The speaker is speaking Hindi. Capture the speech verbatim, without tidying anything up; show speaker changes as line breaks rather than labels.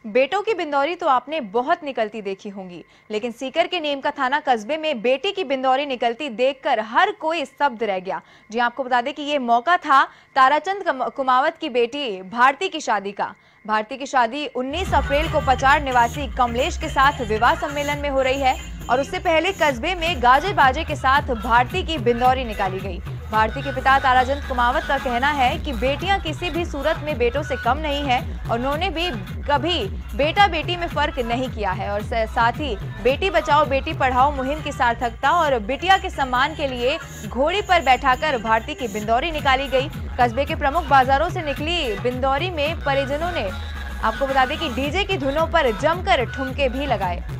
बेटों की बिंदौरी तो आपने बहुत निकलती देखी होंगी, लेकिन सीकर के नीम का थाना कस्बे में बेटी की बिंदौरी निकलती देखकर हर कोई स्तब्ध रह गया। जी आपको बता दें कि ये मौका था ताराचंद कुमावत की बेटी भारती की शादी का। भारती की शादी उन्नीस अप्रैल को पचार निवासी कमलेश के साथ विवाह सम्मेलन में हो रही है और उससे पहले कस्बे में गाजे बाजे के साथ भारती की बिंदौरी निकाली गई। भारती के पिता ताराचंद कुमावत का कहना है कि बेटियां किसी भी सूरत में बेटों से कम नहीं है और उन्होंने भी कभी बेटा बेटी में फर्क नहीं किया है और साथ ही बेटी बचाओ बेटी पढ़ाओ मुहिम की सार्थकता और बिटिया के सम्मान के लिए घोड़ी पर बैठाकर भारती की बिंदौरी निकाली गई। कस्बे के प्रमुख बाजारों से निकली बिंदौरी में परिजनों ने आपको बता दें कि डीजे की धुनों पर जमकर ठुमके भी लगाए।